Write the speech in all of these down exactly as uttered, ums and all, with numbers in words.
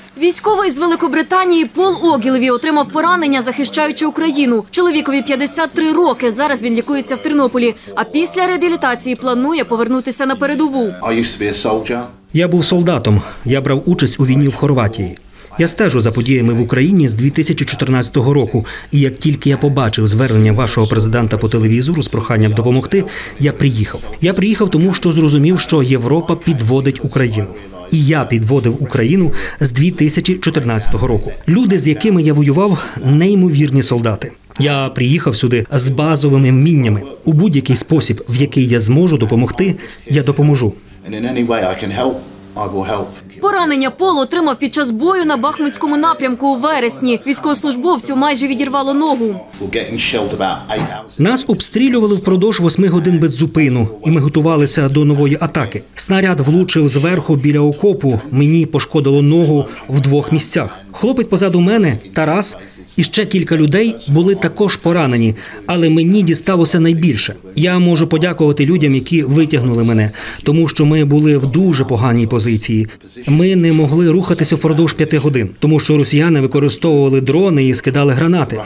Військовий з Великобританії Пол Огілві отримав поранення, захищаючи Україну. Чоловікові п'ятдесят три роки, зараз він лікується в Тернополі, а після реабілітації планує повернутися на передову. Я був солдатом, я брав участь у війні в Хорватії. Я стежу за подіями в Україні з дві тисячі чотирнадцятого року, і як тільки я побачив звернення вашого президента по телевізору з проханням допомогти, я приїхав. Я приїхав тому, що зрозумів, що Європа підводить Україну. І я підводив Україну з дві тисячі чотирнадцятого року. Люди, з якими я воював, неймовірні солдати. Я приїхав сюди з базовими вміннями. У будь-який спосіб, в який я зможу допомогти, я допоможу. Поранення Пол отримав під час бою на Бахмутському напрямку у вересні. Військовослужбовцю майже відірвало ногу. Нас обстрілювали впродовж восьми годин без зупину, і ми готувалися до нової атаки. Снаряд влучив зверху біля окопу, мені пошкодило ногу в двох місцях. Хлопець позаду мене, Тарас, і ще кілька людей були також поранені, але мені дісталося найбільше. Я можу подякувати людям, які витягнули мене, тому що ми були в дуже поганій позиції. Ми не могли рухатися впродовж п'яти годин, тому що росіяни використовували дрони і скидали гранати.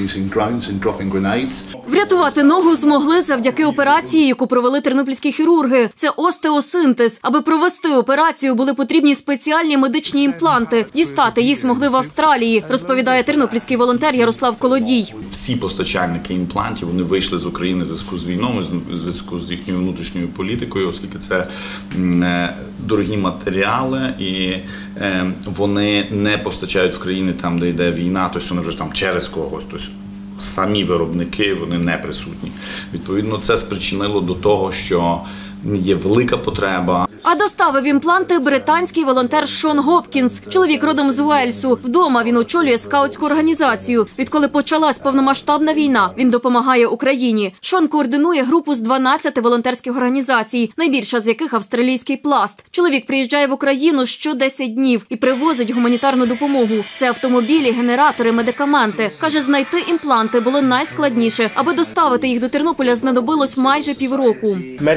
Врятувати ногу змогли завдяки операції, яку провели тернопільські хірурги. Це остеосинтез. Аби провести операцію, були потрібні спеціальні медичні імпланти. Дістати їх змогли в Австралії, розповідає тернопільський волонтер Ярослав Колодій. Всі постачальники імплантів, вони вийшли з України в зв'язку з війною, в зв'язку з їхньою внутрішньою політикою, оскільки це дорогі матеріали і вони не постачають в країни там, де йде війна, тобто вони вже там через когось, тобто самі виробники, вони не присутні. Відповідно, це спричинило до того, що є велика потреба. А доставив імпланти британський волонтер Шон Гопкінс. Чоловік родом з Уельсу. Вдома він очолює скаутську організацію. Відколи почалась повномасштабна війна, він допомагає Україні. Шон координує групу з дванадцяти волонтерських організацій, найбільша з яких австралійський Пласт. Чоловік приїжджає в Україну що десять днів і привозить гуманітарну допомогу. Це автомобілі, генератори, медикаменти. Каже, знайти імпланти було найскладніше. Аби доставити їх до Тернополя, знадобилось майже півроку.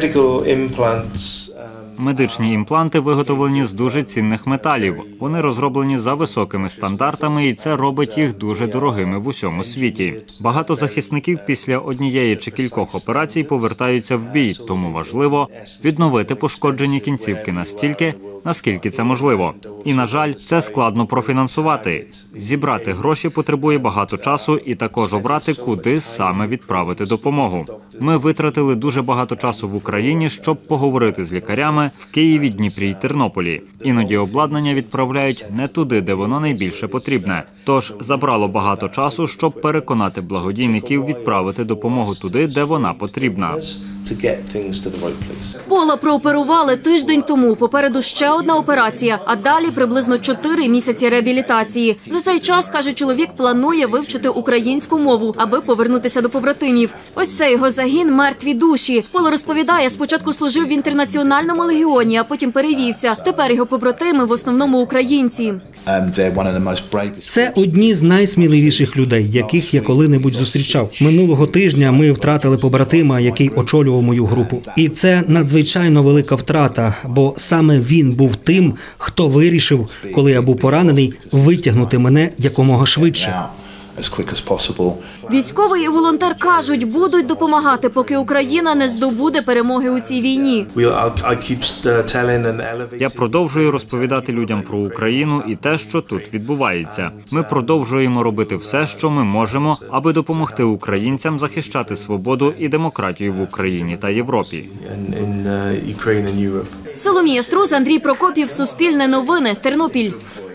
Медичні імпланти виготовлені з дуже цінних металів. Вони розроблені за високими стандартами, і це робить їх дуже дорогими в усьому світі. Багато захисників після однієї чи кількох операцій повертаються в бій, тому важливо відновити пошкоджені кінцівки настільки, наскільки це можливо. І, на жаль, це складно профінансувати. Зібрати гроші потребує багато часу і також обрати, куди саме відправити допомогу. Ми витратили дуже багато часу в Україні, щоб поговорити з лікарями в Києві, Дніпрі й Тернополі. Іноді обладнання відправляють не туди, де воно найбільше потрібне. Тож забрало багато часу, щоб переконати благодійників відправити допомогу туди, де вона потрібна. Пола прооперували тиждень тому. Попереду ще одна операція, а далі приблизно чотири місяці реабілітації. За цей час, каже чоловік, планує вивчити українську мову, аби повернутися до побратимів. Ось це його загін «Мертві душі». Пола розповідає, спочатку служив в Інтернаціональному легіоні, а потім перевівся. Тепер його побратими в основному українці. Це одні з найсміливіших людей, яких я коли-небудь зустрічав. Минулого тижня ми втратили побратима, який очолював мою групу. І це надзвичайно велика втрата, бо саме він був тим, хто вирішив, коли я був поранений, витягнути мене якомога швидше. Військовий і волонтер кажуть, будуть допомагати, поки Україна не здобуде перемоги у цій війні. Я продовжую розповідати людям про Україну і те, що тут відбувається. Ми продовжуємо робити все, що ми можемо, аби допомогти українцям захищати свободу і демократію в Україні та Європі. Соломія Струз, Андрій Прокопів, Суспільне новини, Тернопіль.